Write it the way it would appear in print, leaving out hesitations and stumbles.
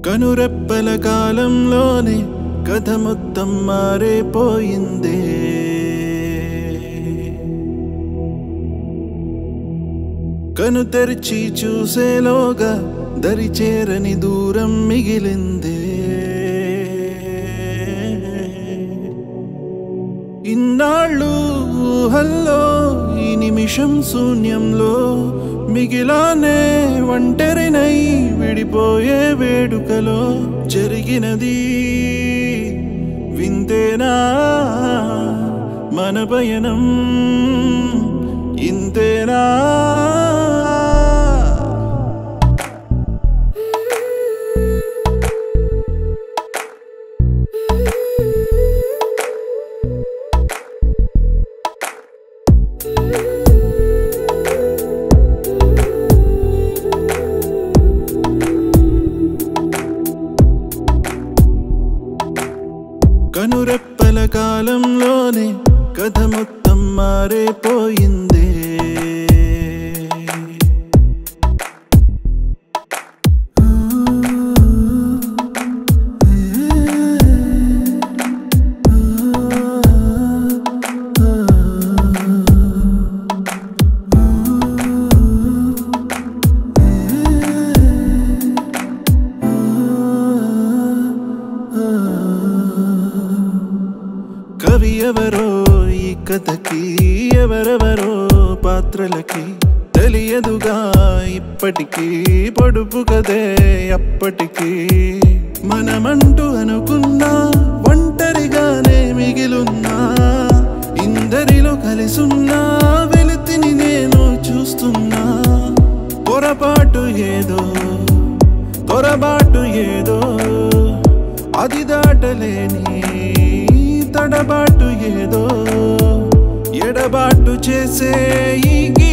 కనురెప్పల కాలంలోనే కథ మొత్తం మారిపోయిందే. కను తెరిచి చూసేలోగా దరి చేరని దూరం మిగిలిందే. ఇన్నాళ్ళు ఊహల్లో ఈ నిమిషం శూన్యంలో మిగిలానే ఒంటరినై విడిపోయే వేడుకలో జరిగినది వింతేనా మన పయనం ఇంతేనా. కనురెప్పల కాలంలోనే కథ మొత్తం మారిపోయిందే. కవి ఎవరో ఈ కథకి, ఎవరెవరో పాత్రలకి తెలియదుగా ఇప్పటికీ, పొడుపు కదే అప్పటికి. మనమంటూ అనుకున్నా ఒంటరిగానే మిగిలున్నా, ఇందరిలో కలిసున్నా వెలితిని నేను చూస్తున్నా. పొరపాటు ఏదో పొరబాటు ఏదో అది దాటలేని తడబాటు ఏదో ఎడబాటు చేసే ఈ